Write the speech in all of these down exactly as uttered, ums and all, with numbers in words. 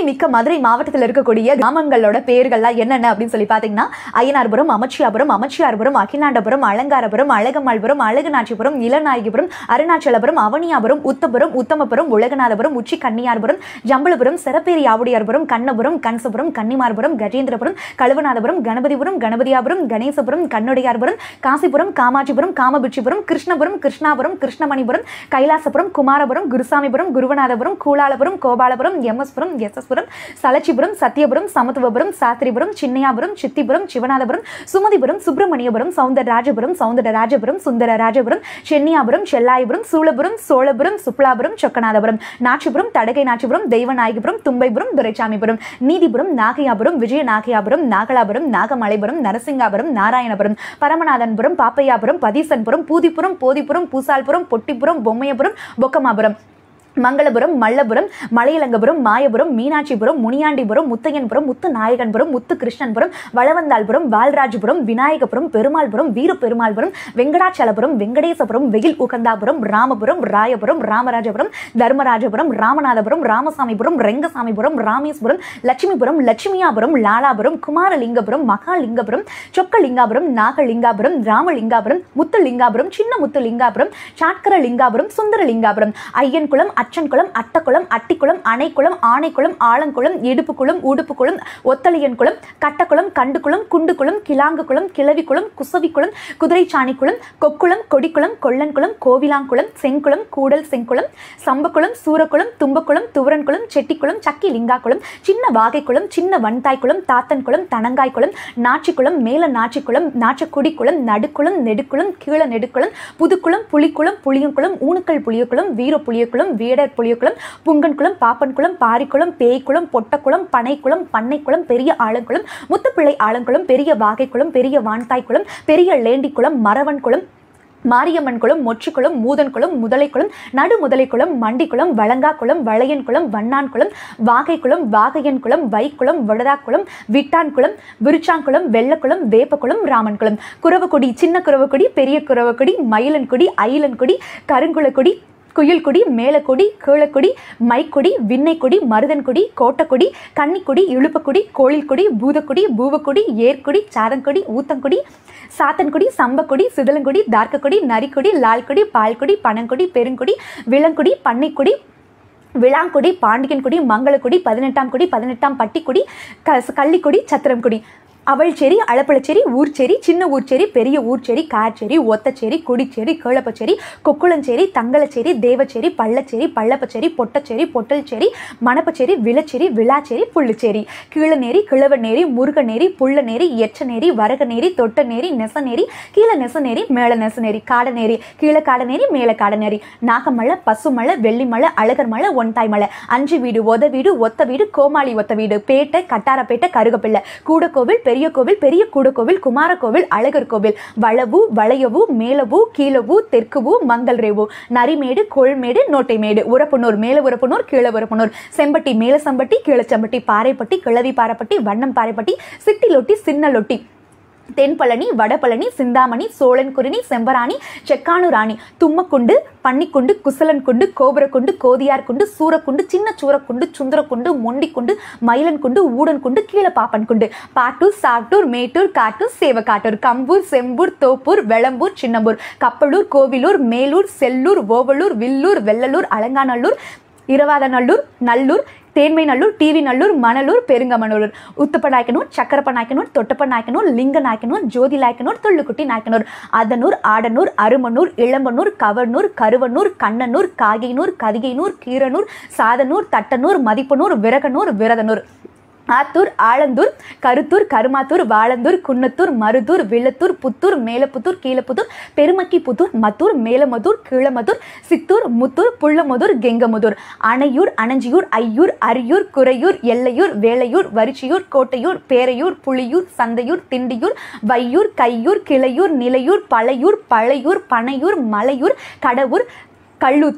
மிக்க மதுரை மாவட்டத்தில் இருக்கக்கூடிய கிராமங்களோட பேர்கள்லாம் என்னென்ன அப்படின்னு சொல்லி பார்த்தீங்கன்னா அய்யனார்புரம், அமைச்சியாபுரம், அமைச்சியார்புரம், அகிலாண்டபுரம், அலங்காரபுரம், அழகம்மாள்புரம், அழகுநாச்சிபுரம், இளநாயகிபுரம், அருணாச்சலபுரம், அவனியாபுரம், உத்தபுரம், உத்தமபுரம், உலகநாதபுரம், உச்சி கன்னியார்புரம், ஜம்பலபுரம், சிறப்பேரி ஆவுடையார்புரம், கண்ணபுரம், கன்சபுரம், கன்னிமார்புரம், கஜேந்திரபுரம், கழுவநாதபுரம், கணபதிபுரம், கணபதியாபுரம், கணேசபுரம், கண்ணுடையார்புரம், காசிபுரம், காமாட்சிபுரம், காமபிட்சிபுரம், கிருஷ்ணபுரம், கிருஷ்ணாபுரம், கிருஷ்ணமணிபுரம், கைலாசபுரம், குமாரபுரம், குருசாமிபுரம், குருவநாதபுரம், கூலாலபுரம், கோபாலபுரம், எம்எஸ்புரம், எஸ்எஸ்புரம், சலச்சிபுரம், சத்தியபுரம், சமத்துவபுரம், சாஸ்திரிபுரம், சின்னையாபுரம், சித்திபுரம், சிவநாதபுரம், சுமதிபுரம், சுப்பிரமணியபுரம், சௌந்தரராஜபுரம், சௌந்தரராஜபுரம், சுந்தரராஜபுரம், சென்னியாபுரம், செல்லாயபுரம், சூளபுரம், சோழபுரம், சுப்லாபுரம், சொக்கநாதபுரம், நாச்சிபுரம், தடகை நாச்சிபுரம், தெய்வநாயகிபுரம், தும்பைபுரம், துரைசாமிபுரம், நீதிபுரம், நாகையாபுரம், விஜயநாகையாபுரம், நாகலாபுரம், நாகமலைபுரம், நரசிங்காபுரம், நாராயணபுரம், பரமநாதன்புரம், பாப்பையாபுரம், பதீசன்புரம், பூதிபுரம், போதிபுரம், பூசால்புரம், பொட்டிபுரம், பொம்மையபுரம், பொக்கமாபுரம், மங்களபுரம், மல்லபுரம், மலையலங்கபுரம், மாயபுரம், மீனாட்சிபுரம், முனியாண்டிபுரம், முத்தையன்புரம், முத்து நாயகன்புரம், முத்து கிருஷ்ணன்புரம், வளவந்தாள்புரம், வால்ராஜபுரம், விநாயகபுரம், பெருமாள்புரம், வீரபெருமாள்புரம், வெங்கடாச்சலபுரம், வெங்கடேசபுரம், வெயில் உகந்தாபுரம், ராமபுரம், ராயபுரம், ராமராஜபுரம், தர்மராஜபுரம், ராமநாதபுரம், ராமசாமிபுரம், ரெங்கசாமிபுரம், ராமேஸ்வரம், லட்சுமிபுரம், லட்சுமியாபுரம், லாலாபுரம், குமாரலிங்கபுரம், மகாலிங்கபுரம், சொக்கலிங்காபுரம், நாகலிங்காபுரம், ராமலிங்காபுரம், முத்துலிங்காபுரம், சின்ன முத்துலிங்காபுரம், சாட்கரலிங்காபுரம், சுந்தரலிங்காபுரம், ஐயன்குளம், அச்சன்குளம், அட்டக்குளம், அட்டிக்குளம், அணைக்குளம், ஆணைக்குளம், ஆலங்குளம், இடுப்புக்குளம், உடுப்புக்குளம், ஒத்தலையன்குளம், கட்டக்குளம், கண்டுக்குளம், குண்டுக்குளம், கிளாங்குக்குளம், கிளவிக்குளம், குசவிக்குளம், குதிரைச்சாணிக்குளம், கொக்குளம், கொடிக்குளம், கொல்லன்குளம், கோவிலாங்குளம், செங்குளம், கூடல் செங்குளம், சம்பக்குளம், சூரக்குளம், தும்பக்குளம், துவரன்குளம், செட்டிக்குளம், சக்கி லிங்காக்குளம், சின்ன வாகைக்குளம், சின்ன வன்தாய்க்குளம், தாத்தன்குளம், தனங்காய்க்குளம், நாச்சிக்குளம், மேல நாச்சிக்குளம், நாச்சக்குடிக்குளம், நடுக்குளம், நெடுக்குளம், கீழ நெடுக்குளம், புதுக்குளம், புலிக்குளம், புளியங்குளம், ஊனுக்கல் புளியக்குளம், வீர புளியக்குளம், வீடர் புளியக்குளம், புங்கன்குளம், பாப்பன்குளம், பாரிக்குளம், பேய்க்குளம், பொட்டக்குளம், பனைக்குளம், பண்ணைக்குளம், பெரிய ஆலங்குளம், முத்துப்பிள்ளை ஆலங்குளம், பெரிய வாகைக்குளம், பெரிய வான்தாய்க்குளம், பெரிய லேண்டிக்குளம், மரவன்குளம், மாரியம்மன் குளம், மொச்சிக்குளம், மூதன்குளம், முதலைக்குளம், நடு முதலைக்குளம், மண்டிக்குளம், வளங்காக்குளம், வளையன்குளம், வண்ணான்குளம், வாகைக்குளம், வாகையன்குளம், வைக்குளம், வடதாக்குளம், விட்டான்குளம், விருச்சாங்குளம், வெள்ளக்குளம், வேப்பக்குளம், ராமன்குளம், குரவக்குடி, சின்ன குரவக்குடி, பெரிய குரவக்குடி, மயிலன்குடி, அயிலன்குடி, கருங்குளக்குடி, குயில்குடி, மேலக்குடி, கீழக்குடி, மைக்குடி, விண்ணைக்குடி, மருதன்குடி, கோட்டக்குடி, கன்னிக்குடி, இழுப்பக்குடி, கோழில்குடி, பூதக்குடி, பூவக்குடி, ஏற்குடி, சாதன்குடி, ஊத்தங்குடி, சாத்தன்குடி, சம்பக்குடி, சிதலங்குடி, தார்க்கக்குடி, நரிக்குடி, லால்குடி, பால்குடி, பனங்குடி, பெருங்குடி, விலங்குடி, பண்ணைக்குடி, விளாங்குடி, பாண்டியன்குடி, மங்களக்குடி, பதினெட்டாம் குடி, பதினெட்டாம் பட்டிக்குடி, கள்ளிக்குடி, சத்திரம்குடி, அவள்சேரி, அளப்பளச்சேரி, ஊர்ச்சேரி, சின்ன ஊர்ச்சேரி, பெரிய ஊர்ச்சேரி, கார்ச்சேரி, ஒத்தச்சேரி, குடிச்சேரி, கேளப்பச்சேரி, கொக்குளஞ்சேரி, தங்கலச்சேரி, தேவச்சேரி, பள்ளச்சேரி, பள்ளப்பச்சேரி, பொட்டச்சேரி, பொட்டல்சேரி, மணப்பச்சேரி, விளச்சேரி, விளாச்சேரி, புள்ளுச்சேரி, கீழநேரி, கிழவநேரி, முருகநேரி, புள்ளநேரி, எச்சநேரி, வரகநேரி, தொட்டநேரி, நெசநேரி, கீழ நெசநேரி, மேல நெசநேரி, காடநேரி, கீழ காடநேரி, மேல காடநேரி, நாகமலை, பசுமலை, வெள்ளிமலை, அழகர்மலை, ஒன்தாய்மலை, அஞ்சு வீடு, ஒத வீடு, ஒத்த வீடு, கோமாளி ஒத்த வீடு, பேட்டை, கட்டாரப்பேட்டை, கருகப்பிள்ளை, கூடக்கோவில், பெரிய கோவில், பெரிய கூடக்கோவில், குமாரகோவில், அழகர் கோவில், வளவு, வளையவு, மேலவு, கீழவு, தெற்குவு, மங்கல்ரேவு, நரிமேடு, கொள்மேடு, நோட்டைமேடு, உரப்புனூர், மேல உரப்புனூர், கீழ உரப்புனூர், செம்பட்டி, மேல சம்பட்டி, கீழ செம்பட்டி, பாறைப்பட்டி, கிழவி பாறைப்பட்டி, வண்ணம் பாறைப்பட்டி, சிட்டிலொட்டி, சின்னலொட்டி, தென்பழனி, வடபழனி, சிந்தாமணி, சோழன்குறினி, செம்பராணி, செக்கானுராணி, தும்மக்குண்டு, பன்னிக்குண்டு, குசலன்குண்டு, கோபுரக்குண்டு, கோதியார்குண்டு, சூரக்குண்டு, சின்ன சூரக்குண்டு, சுந்தரக்குண்டு, மொண்டிக்குண்டு, மயிலன்குண்டு, ஊடன்குண்டு, கீழ பாப்பன்குண்டு, பாட்டூர், சாட்டூர், மேட்டூர், காட்டூர், சேவக்காட்டூர், கம்பூர், செம்பூர், தோப்பூர், வெளம்பூர், சின்னம்பூர், கப்பலூர், கோவிலூர், மேலூர், செல்லூர், ஓவலூர், வில்லூர், வெள்ளலூர், அலங்காநல்லூர், இரவாதநல்லூர், நல்லூர், தேன்மை நல்லூர், டிவி நல்லூர், மணலூர், பெருங்கமனூர், உத்தப்பநாயக்கனூர், சக்கரப்பநாயக்கனூர், தொட்டப்பநாயக்கனூர், லிங்கநாயக்கனூர், ஜோதிநாயக்கனூர், தொள்ளுக்குட்டி நாயக்கனூர், அதனூர், ஆடனூர், அருமனூர், இளம்பனூர், கவர்னூர், கருவனூர், கண்ணனூர், காகைனூர், கதிகைனூர், கீரனூர், சாதனூர், தட்டனூர், மதிப்பனூர், விரகனூர், விரதனூர், ஆத்தூர், ஆலந்தூர், கருத்தூர், கருமாத்தூர், வாழந்தூர், குன்னத்தூர், மருதூர், வில்லத்தூர், புத்தூர், மேலப்புத்தூர், கீழப்புத்தூர், பெருமக்கி புத்தூர், மத்தூர், மேலமதூர், கீழமதூர், சித்தூர், முத்தூர், புள்ளமுதூர், கெங்கமுதூர், அணையூர், அணஞ்சியூர், ஐயூர், அரியூர், குறையூர், எல்லையூர், வேலையூர், வரிச்சியூர், கோட்டையூர், பேரையூர், புலியூர், சந்தையூர், திண்டியூர், வையூர், கையூர், கிளையூர், நிலையூர், பழையூர், பழையூர், பனையூர், மலையூர், கடவூர், கள்ளூத்து,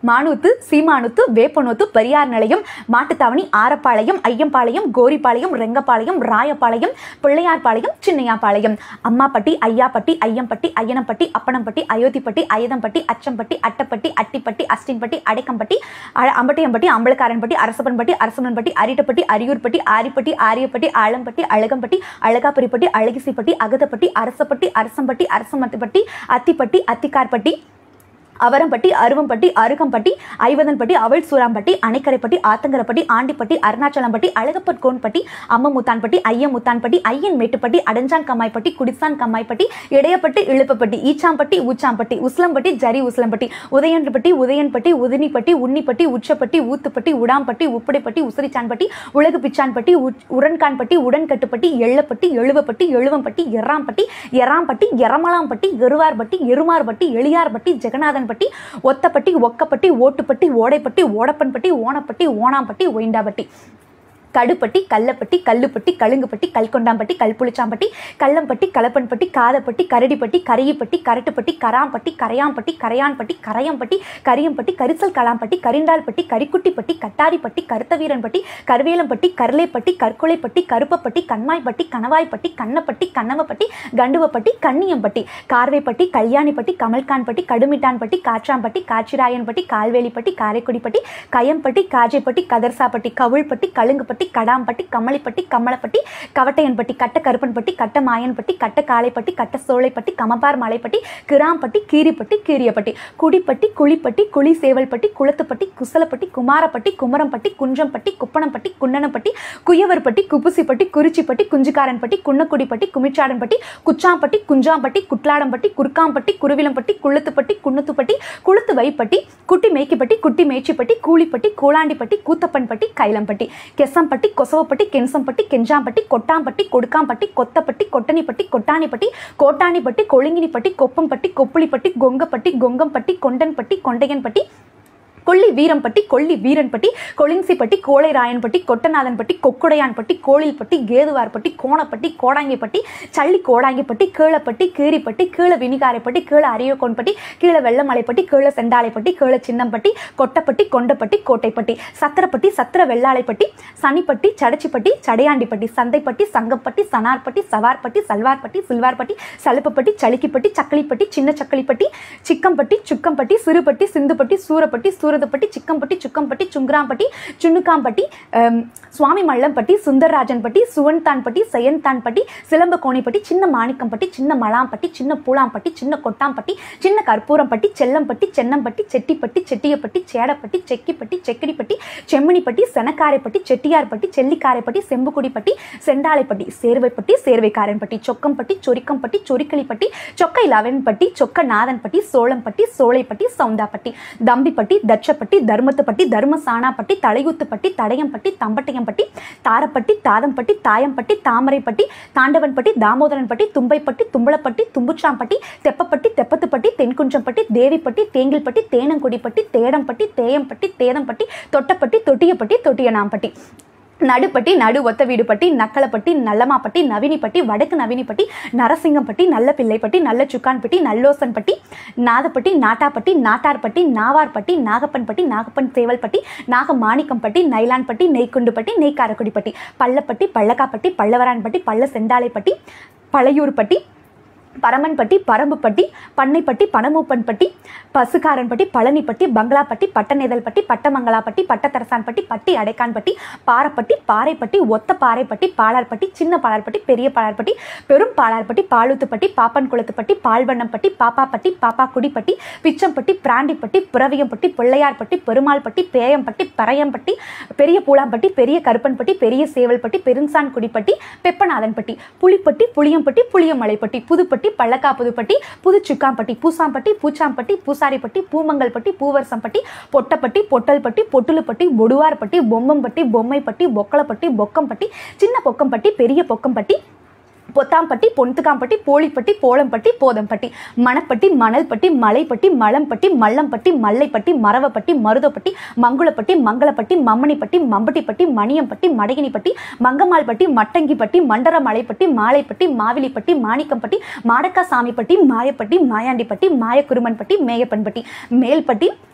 மானூத்து, சீமானூத்து, வேப்பனூத்து, பெரியார் நிலையம், மாட்டுத்தாவணி, ஆரப்பாளையம், ஐயம்பாளையம், கோரிப்பாளையம், ரெங்கப்பாளையம், ராயப்பாளையம், பிள்ளையார்பாளையம், சின்னையாபாளையம், அம்மாப்பட்டி, ஐயாப்பட்டி, ஐயம்பட்டி, ஐயனப்பட்டி, அப்பனம்பட்டி, அயோத்திப்பட்டி, அயதம்பட்டி, அச்சம்பட்டி, அட்டப்பட்டி, அட்டிப்பட்டி, அஸ்டின்பட்டி, அடைக்கம்பட்டி, அம்பட்டியம்பட்டி, அம்பலக்காரன்பட்டி, அரசப்பன்பட்டி, அரசமன்பட்டி, அரிட்டப்பட்டி, அரியூர்பட்டி, ஆரிப்பட்டி, ஆரியப்பட்டி, ஆலம்பட்டி, அழகம்பட்டி, அழகாபுரிப்பட்டி, அழகிசிப்பட்டி, அகதப்பட்டி, அரசப்பட்டி, அரசம்பட்டி, அரசமத்திப்பட்டி, அத்திப்பட்டி, அத்திக்கார்பட்டி, அவரம்பட்டி, அருவம்பட்டி, அருகம்பட்டி, ஐவதன்பட்டி, அவள் சூராம்பட்டி, அணைக்கரைப்பட்டி, ஆத்தங்கரப்பட்டி, ஆண்டிப்பட்டி, அருணாச்சலம்பட்டி, அழகப்பட் கோன்பட்டி, அம்மமுத்தான்பட்டி, ஐயமுத்தான்பட்டி, ஐயன் மேட்டுப்பட்டி, அடஞ்சான் கம்மாய்ப்பட்டி, குடிசான் கம்மாய்ப்பட்டி, இடையப்பட்டி, இழுப்பப்பட்டி, ஈச்சாம்பட்டி, ஊச்சாம்பட்டி, உஸ்லம்பட்டி, ஜரி உஸ்லம்பட்டி, உதயன்பட்டி, உதயன்பட்டி, உதினிப்பட்டி, உன்னிப்பட்டி, உச்சப்பட்டி, ஊத்துப்பட்டி, உடாம்பட்டி, உப்படைப்பட்டி, உசரிச்சான்பட்டி, உலகு பிச்சான்பட்டி, உடன்கான்பட்டி, உடன்கட்டுப்பட்டி, எள்ளப்பட்டி, எழுவப்பட்டி, எழுவம்பட்டி, எறாம்பட்டி, எறாம்பட்டி, எரமலாம்பட்டி, எருவார்பட்டி, எருமார்பட்டி, எளியார்பட்டி, ஜெகநாதன் பட்டி, ஒத்தப்பட்டி, ஒக்கப்பட்டி, ஓட்டுப்பட்டி, ஓடைப்பட்டி, ஓடப்பன்பட்டி, ஓனப்பட்டி, ஓனாம்பட்டி, ஒயிண்டாம்பட்டி, கடுப்பட்டி, கல்லப்பட்டி, கல்லுப்பட்டி, கழுங்குப்பட்டி, கல்கொண்டாம்பட்டி, கல்புளிச்சாம்பட்டி, கல்லம்பட்டி, கலப்பன்பட்டி, காதப்பட்டி, கரடிப்பட்டி, கரையிப்பட்டி, கரட்டுப்பட்டி, கராம்பட்டி, கரையாம்பட்டி, கரையான்பட்டி, கரையம்பட்டி, கரியம்பட்டி, கரிசல் கலாம்பட்டி, கரிண்டால்பட்டி, கரிக்குட்டிப்பட்டி, கட்டாரிப்பட்டி, கருத்தவீரன்பட்டி, கருவேலம்பட்டி, கருளைப்பட்டி, கற்கொலைப்பட்டி, கருப்பப்பட்டி, கண்மாய்ப்பட்டி, கணவாய்ப்பட்டி, கண்ணப்பட்டி, கண்ணவப்பட்டி, கண்டுவப்பட்டி, கண்ணியம்பட்டி, கார்வைப்பட்டி, கல்யாணிப்பட்டி, கமல்கான்பட்டி, கடுமிட்டான்பட்டி, காற்றாம்பட்டி, காட்சிராயன்பட்டி, கால்வேலிப்பட்டி, காரைக்குடிப்பட்டி, கயம்பட்டி, காஜைப்பட்டி, கதர்சாப்பட்டி, கவுள்பட்டி, கழுங்குப்பட்டி, கடாம்பட்டி, கமலிப்பட்டி, கமலப்பட்டி, கவட்டையன்பட்டி, கட்ட கருப்பன்பட்டி, கட்ட மாயன்பட்டி, கட்ட காளைப்பட்டி, கட்ட சோலைப்பட்டி, கமபார் மலைப்பட்டி, கிராம்பட்டி, கீரிப்பட்டி, கீரியப்பட்டி, குடிப்பட்டி, குழிப்பட்டி, குழி சேவல்பட்டி, குளத்துப்பட்டி, குசலப்பட்டி, குமாரப்பட்டி, குமரம்பட்டி, குன்றம்பட்டி, குப்பனம்பட்டி, குன்னனப்பட்டி, குயவர்பட்டி, குப்புசிப்பட்டி, குறிச்சிப்பட்டி, குஞ்சுக்காரன்பட்டி, குன்னக்குடிப்பட்டி, குமிச்சாடன்பட்டி, குச்சாம்பட்டி, குஞ்சாம்பட்டி, குட்லாடம்பட்டி, குறுக்காம்பட்டி, குருவிலம்பட்டி, குளுத்துப்பட்டி, குன்னத்துப்பட்டி, குளுத்து வைப்பட்டி, குட்டி மேய்க்கிப்பட்டி, குட்டி மேய்ச்சிப்பட்டி, கூலிப்பட்டி, கூலாண்டிப்பட்டி, கூத்தப்பன்பட்டி, கைலம்பட்டி, கெசம்பட்டி, கொசவப்பட்டி, கென்சம்பட்டி, கெஞ்சாம்பட்டி, கொட்டாம்பட்டி, கொடுக்காம்பட்டி, கொத்தப்பட்டி, கொட்டனிப்பட்டி, கொட்டானிப்பட்டி, கோட்டானிப்பட்டி, கொழுங்கினிப்பட்டி, கொப்பம்பட்டி, கொப்புளிப்பட்டி, கொங்கப்பட்டி, கொங்கம்பட்டி, கொண்டன்பட்டி, கொண்டையன்பட்டி, கொல்லி வீரம்பட்டி, கொல்லி வீரன்பட்டி, கொளின்சிப்பட்டி, கோளைராயன்பட்டி, கொட்டநாதன்பட்டி, கொக்குடையான்பட்டி, கோளில்பட்டி, கேதுவார்பட்டி, கோணப்பட்டி, கோடாங்கிப்பட்டி, சள்ளி கோடாங்கிப்பட்டி, கீழப்பட்டி, கீரிப்பட்டி, கீழ வினிகாரைப்பட்டி, கீழ அரியக்கோன்பட்டி, கீழ வெள்ளமலைப்பட்டி, கீழ செண்டாலைப்பட்டி, கீழ சின்னம்பட்டி, கொட்டப்பட்டி, கொண்டப்பட்டி, கோட்டைப்பட்டி, சத்திரப்பட்டி, சத்திர வெள்ளாளைப்பட்டி, சனிப்பட்டி, சடச்சிப்பட்டி, சடையாண்டிப்பட்டி, சந்தைப்பட்டி, சங்கப்பட்டி, சனார்பட்டி, சவார்பட்டி, சல்வார்பட்டி, சில்வார்பட்டி, சலுப்பப்பட்டி, சளிக்கிப்பட்டி, சக்களிப்பட்டி, சின்ன சக்களிப்பட்டி, சிக்கம்பட்டி, சுக்கம்பட்டி, சிறுபட்டி, சிந்துப்பட்டி, சூரப்பட்டி, சூரதப்பட்டி, சிக்கம்பட்டி, சுக்கம்பட்டி, சுங்கராம்பட்டி, சுண்ணுக்காம்பட்டி, சுவாமி மல்லம்பட்டி, சுந்தரராஜன்பட்டி, சுவன்தான்பட்டி, செயன்தான்பட்டி, சிலம்ப கோணிப்பட்டி, சின்ன மாணிக்கம்பட்டி, சின்ன மலாம்பட்டி, சின்ன பூலாம்பட்டி, சின்ன கொட்டாம்பட்டி, சின்ன கற்பூரம்பட்டி, செல்லம்பட்டி, சென்னம்பட்டி, செட்டிப்பட்டி, செட்டியப்பட்டி, சேடப்பட்டி, செக்கிப்பட்டி, செக்கடிப்பட்டி, செம்மணிப்பட்டி, செனக்காரைப்பட்டி, செட்டியார்பட்டி, செல்லிக்காரைப்பட்டி, செம்புக்குடிப்பட்டி, செண்டாலைப்பட்டி, சேர்வைப்பட்டி, சேர்வைக்காரன்பட்டி, சொக்கம்பட்டி, சொரிக்கம்பட்டி, சொரிக்களிப்பட்டி, சொக்கை லவன்பட்டி, சொக்க நாதன்பட்டி, சோளம்பட்டி, சோலைப்பட்டி, சவுந்தாப்பட்டி, தம்பிப்பட்டி, தட்சப்பட்டி, தர்மத்துப்பட்டி, தர்மசானாப்பட்டி, தலையூத்துப்பட்டி, தடையம்பட்டி, தம்பட்டையம்பட்டி, தாரப்பட்டி, தாதம்பட்டி, தாயம்பட்டி, தாமரைப்பட்டி, தாண்டவன்பட்டி, தாமோதரன்பட்டி, தும்பைப்பட்டி, தும்பளப்பட்டி, தும்புச்சாம்பட்டி, தெப்பப்பட்டி, தெப்பத்துப்பட்டி, தென்குஞ்சம்பட்டி, தேவிப்பட்டி, தேங்கில்பட்டி, தேனங்குடிப்பட்டி, தேடம்பட்டி, தேயம்பட்டி, தேதம்பட்டி, தொட்டப்பட்டி, தொட்டியப்பட்டி, தொட்டியனாம்பட்டி, நடுப்பட்டி, நடு ஒத்த வீடுப்பட்டி, நக்கலப்பட்டி, நல்லமாப்பட்டி, நவினிப்பட்டி, வடக்கு நவினிப்பட்டி, நரசிங்கம்பட்டி, நல்ல பிள்ளைப்பட்டி, நல்ல சுக்கான்பட்டி, நல்லோசன்பட்டி, நாதப்பட்டி, நாட்டாப்பட்டி, நாட்டார்பட்டி, நாவார்பட்டி, நாகப்பன்பட்டி, நாகப்பன் சேவல்பட்டி, நாக மாணிக்கம்பட்டி, நைலான்பட்டி, நெய்க்குண்டுப்பட்டி, நெய்க்காரக்குடிப்பட்டி, பள்ளப்பட்டி, பள்ளக்காப்பட்டி, பள்ளவரான்பட்டி, பள்ள செண்டாலைப்பட்டி, பழையூர்பட்டி, பரமன்பட்டி, பரம்புப்பட்டி, பண்ணைப்பட்டி, பனமூப்பன்பட்டி, பசுக்காரன்பட்டி, பழனிப்பட்டி, பங்களாப்பட்டி, பட்டநேதல்பட்டி, பட்டமங்களாப்பட்டி, பட்டத்தரசான்பட்டி, பட்டி அடைக்கான்பட்டி, பாரப்பட்டி, பாறைப்பட்டி, ஒத்த பாறைப்பட்டி, பாலார்பட்டி, சின்ன பாலார்பட்டி, பெரிய பாலார்பட்டி, பெரும் பாலார்பட்டி, பாலூத்துப்பட்டி, பாப்பன் குளத்துப்பட்டி, பால்வண்ணம்பட்டி, பாப்பாப்பட்டி, பாப்பாக்குடிப்பட்டி, பிச்சம்பட்டி, பிராண்டிப்பட்டி, புறவியம்பட்டி, பிள்ளையார்பட்டி, பெருமாள்பட்டி, பேயம்பட்டி, பறையம்பட்டி, பெரிய பூலாம்பட்டி, பெரிய கருப்பன்பட்டி, பெரிய சேவல்பட்டி, பெருஞ்சான் குடிப்பட்டி, பெப்பநாதன்பட்டி, புலிப்பட்டி, புளியம்பட்டி, புளியமலைப்பட்டி, புதுப்பட்டி, பள்ளக்கா புதுப்பட்டி, புதுச்சுக்காம்பட்டி, பூசாம்பட்டி, பூச்சாம்பட்டி, பூசாரிப்பட்டி, பூமங்கல்பட்டி, பூவரசம்பட்டி, பொட்டப்பட்டி, பொட்டல்பட்டி, பொட்டுலுப்பட்டி, பொடுவார்பட்டி, பொம்மம்பட்டி, பொம்மைப்பட்டி, பொக்களப்பட்டி, பொக்கம்பட்டி, சின்ன பொக்கம்பட்டி, பெரிய பொக்கம்பட்டி, பொத்தாம்பட்டி, பொன்துக்காம்பட்டி, போலிப்பட்டி, போளம்பட்டி, போதம்பட்டி, மணப்பட்டி, மணல்பட்டி, மலைப்பட்டி, மலம்பட்டி, மல்லம்பட்டி, மல்லைப்பட்டி, மரவப்பட்டி, மருதப்பட்டி, மங்குளப்பட்டி, மங்களப்பட்டி, மம்மணிப்பட்டி, மம்பட்டிப்பட்டி, மணியம்பட்டி, மடகினிப்பட்டி, மங்கம்மாள்பட்டி, மட்டங்கிப்பட்டி, மண்டரமலைப்பட்டி, மாலைப்பட்டி, மாவிலிப்பட்டி, மாணிக்கம்பட்டி, மாடக்கா சாமிப்பட்டி, மாயப்பட்டி, மாயாண்டிப்பட்டி, மாயக்குருமன்பட்டி, மேயப்பன்பட்டி, மேல்பட்டி,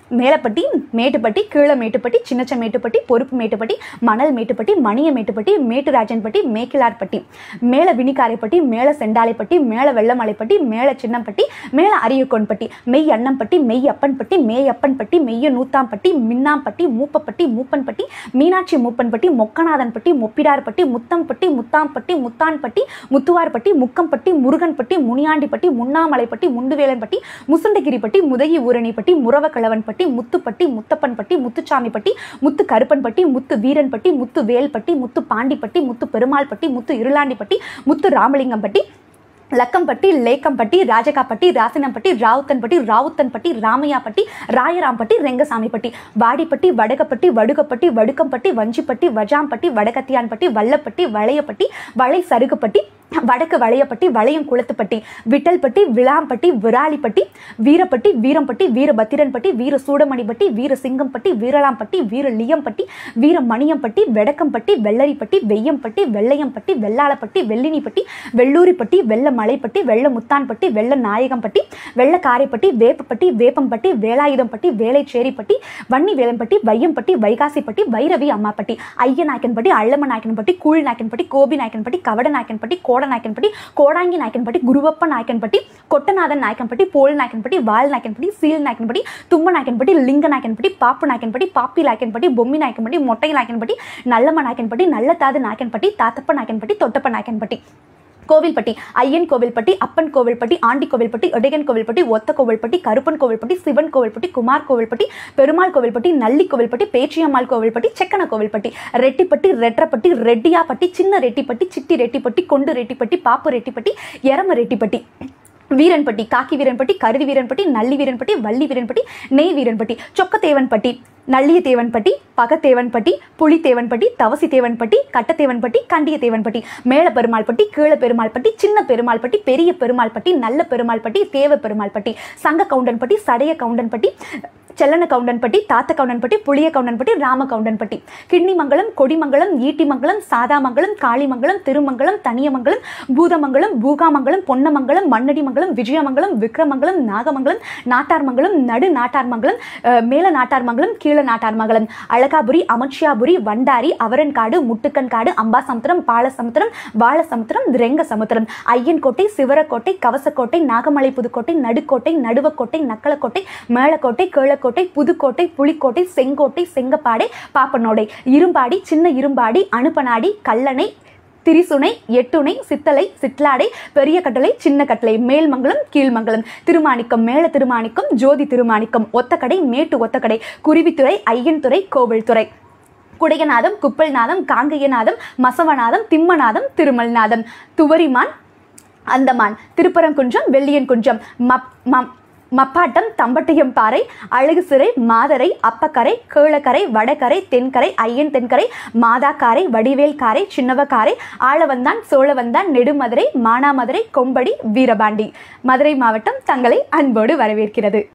மேலப்பட்டி, மேட்டுப்பட்டி, கீழ மேட்டுப்பட்டி, சின்னச்ச மேட்டுப்பட்டி, பொறுப்பு மேட்டுப்பட்டி, மணல் மேட்டுப்பட்டி, மணிய மேட்டுப்பட்டி, மேட்டுராஜன்பட்டி, மேக்கிலார்பட்டி, மேல வினிக்காரைப்பட்டி, மேல செண்டாலைப்பட்டி, மேல வெள்ளமலைப்பட்டி, மேல சின்னம்பட்டி, மேல அரியக்கோன்பட்டி, மெய் அன்னம்பட்டி, மெய் அப்பன்பட்டி, மேய் அப்பன்பட்டி, மெய்ய நூத்தாம்பட்டி, மின்னாம்பட்டி, மூப்பப்பட்டி, மூப்பன்பட்டி, மீனாட்சி மூப்பன்பட்டி, மொக்கநாதன்பட்டி, மொப்பிடார்பட்டி, முத்தம்பட்டி, முத்தாம்பட்டி, முத்தான்பட்டி, முத்துவார்பட்டி, முக்கம்பட்டி, முருகன்பட்டி, முனியாண்டிப்பட்டி, முன்னாமலைப்பட்டி, முண்டுவேலன்பட்டி, முசுண்டகிரிப்பட்டி, முதகி ஊரணிப்பட்டி, முறவக்கிழவன்பட்டி, முத்துப்பட்டி, முத்தப்பன்பட்டி, முத்துச்சாமிப்பட்டி, முத்து கருப்பன்பட்டி, முத்து வீரன்பட்டி, முத்து வேல்பட்டி, முத்து பாண்டிப்பட்டி, முத்து பெருமாள்பட்டி, முத்து இருளாண்டிப்பட்டி, முத்து ராமலிங்கம்பட்டி, லக்கம்பட்டி, லேக்கம்பட்டி, ராஜகாப்பட்டி, ராசினம்பட்டி, ராவுத்தன்பட்டி, ராவுத்தன்பட்டி, ராமையாப்பட்டி, ராயராம்பட்டி, ரெங்கசாமிப்பட்டி, வாடிப்பட்டி, வடகப்பட்டி, வடுகப்பட்டி, வடுக்கம்பட்டி, வஞ்சிப்பட்டி, வஜாம்பட்டி, வடகத்தியான்பட்டி, வல்லப்பட்டி, வளையப்பட்டி, வளை சருகுப்பட்டி, வடக்கு வளையப்பட்டி, வளையம் குளத்துப்பட்டி, விட்டல்பட்டி, விளாம்பட்டி, விராலிப்பட்டி, வீரப்பட்டி, வீரம்பட்டி, வீரபத்திரன்பட்டி, வீர சூடமணிப்பட்டி, வீர சிங்கம்பட்டி, வீரலாம்பட்டி, வீர லியம்பட்டி, வீர மணியம்பட்டி, வெடக்கம்பட்டி, வெள்ளரிப்பட்டி, வெய்யம்பட்டி, வெள்ளையம்பட்டி, வெள்ளாளப்பட்டி, வெள்ளினிப்பட்டி, வெள்ளூரிப்பட்டி, வெள்ள மலைப்பட்டி, வெள்ள முத்தான்பட்டி, வெள்ள நாயகம்பட்டி, வெள்ள காரைப்பட்டி, வேப்பப்பட்டி, வேப்பம்பட்டி, வேலாயுதம்பட்டி, வேலைச்சேரிப்பட்டி, வன்னி வேலம்பட்டி, வையம்பட்டி, வைகாசிப்பட்டி, வைரவி அம்மாப்பட்டி, ஐயநாயக்கன்பட்டி, அள்ளம நாயக்கன்பட்டி, கூழ் நாயக்கன்பட்டி, கோபி நாயக்கன்பட்டி, கவட நாயக்கன்பட்டி, கோட நாயக்கன்பட்டி, கோடாங்கி நாயக்கன்பட்டி, குருவப்ப நாயக்கன்பட்டி, கொட்டநாதன் நாயக்கன்பட்டி, போல் நாயக்கன்பட்டி, வால் நாயக்கன்பட்டி, சீல் நாயக்கன்பட்டி, தும்ம நாயக்கன்பட்டி, லிங்க நாயக்கன்பட்டி, பாப்பு நாயக்கன்பட்டி, பாப்பி நாயக்கன்பட்டி, பொம்மி நாயக்கன்பட்டி, மொட்டை நாயக்கன்பட்டி, நல்லம்ம நாயக்கன்பட்டி, நல்லதாது நாயக்கன்பட்டி, தாத்தப்ப நாயக்கன்பட்டி, தொட்டப்ப நாயக்கன்பட்டி, கோவில்பட்டி, ஐயன் கோவில்பட்டி, அப்பன் கோவில்பட்டி, ஆண்டி கோவில்பட்டி, ஒடையன் கோவில்பட்டி, ஒத்த கோவில்பட்டி, கருப்பன் கோவில்பட்டி, சிவன் கோவில்பட்டி, குமார் கோவில்பட்டி, பெருமாள் கோவில்பட்டி, நல்லி கோவில்பட்டி, பேச்சியம்மாள் கோவில்பட்டி, செக்கன கோவில்பட்டி, ரெட்டிப்பட்டி, ரெட்ரப்பட்டி, ரெட்டியாப்பட்டி, சின்ன ரெட்டிப்பட்டி, சிட்டி ரெட்டிப்பட்டி, கொண்டு ரெட்டிப்பட்டி, பாப்பு ரெட்டிப்பட்டி, எரம ரெட்டிப்பட்டி, வீரன்பட்டி, காக்கி வீரன்பட்டி, கருதி வீரன்பட்டி, நல்லி வீரன்பட்டி, வள்ளி வீரன்பட்டி, நெய் வீரன்பட்டி, சொக்கத்தேவன்பட்டி, நல்லிய தேவன்பட்டி, பகத்தேவன்பட்டி, புலித்தேவன்பட்டி, தவசி தேவன்பட்டி, கட்டத்தேவன்பட்டி, கண்டிய தேவன்பட்டி, மேல பெருமாள்பட்டி, கீழ பெருமாள்பட்டி, சின்ன பெருமாள்பட்டி, பெரிய பெருமாள்பட்டி, நல்ல பெருமாள்பட்டி, தேவ பெருமாள்பட்டி, சங்க கவுண்டன்பட்டி, சடைய கவுண்டன்பட்டி, செல்லன கவுண்டன்பட்டி, தாத்த கவுண்டன்பட்டி, புளிய கவுண்டன்பட்டி, ராம கவுண்டன்பட்டி, கிண்ணிமங்கலம், கொடிமங்கலம், ஈட்டிமங்கலம், சாதாமங்கலம், காளிமங்கலம், திருமங்கலம், தனியமங்கலம், பூதமங்கலம், பூகாமங்கலம், பொன்னமங்கலம், மண்ணடிமங்கலம், விஜயமங்கலம், விக்ரமங்கலம், நாகமங்கலம், நாட்டார்மங்கலம், நடு நாட்டார்மங்கலம், மேல நாட்டார்மங்கலம், கீழ நாட்டார்மங்கலம், அழகாபுரி, அமர்ஷியாபுரி, வண்டாரி, அவரன்காடு, முட்டுக்கன்காடு, அம்பாசமுத்திரம், பாலசமுத்திரம், வாழசமுத்திரம், ரெங்கசமுத்திரம், ஐயன்கோட்டை, சிவரக்கோட்டை, கவசக்கோட்டை, நாகமலை புதுக்கோட்டை, நடுக்கோட்டை, நடுவக்கோட்டை, நக்கலக்கோட்டை, மேலக்கோட்டை, கீழக்கோட்டை, புதுக்கோட்டை, புலிக்கோட்டை, செங்கோட்டை, செங்கப்பாடை, பாப்பனோடை, இரும்பாடி, சின்ன இரும்பாடி, அனுப்பனாடி, கல்லணை, திரிசுனை, எட்டுணை, சித்தலை, சிட்லாடை, பெரிய கட்டளை, சின்ன கட்டளை, மேல்மங்கலம், கீழ்மங்கலம், திருமாணிக்கம், மேல திருமாணிக்கம், ஜோதி திருமாணிக்கம், ஒத்தக்கடை, மேட்டு ஒத்தக்கடை, குருவித்துறை, ஐயன்துறை, கோவில்துறை, குடையநாதம், குப்பல்நாதம், காங்கையநாதம், மசவநாதம், திம்மநாதம், திருமல்நாதம், துவரிமான், அந்தமான், திருப்பரங்குன்றம், வெள்ளியன் குன்றம், மப் மம் மப்பாட்டம், தம்பட்டியம் பாறை, அழகு சிறை, மாதரை, அப்பக்கரை, கீழக்கரை, வடகரை, தென்கரை, ஐயன் தென்கரை, மாதாக்காரை, வடிவேல்காரை, சின்னவக்காரை, ஆளவந்தான், சோழவந்தான், நெடுமதுரை, மானாமதுரை, கொம்படி, வீரபாண்டி. மதுரை மாவட்டம் தங்களை அன்போடு வரவேற்கிறது.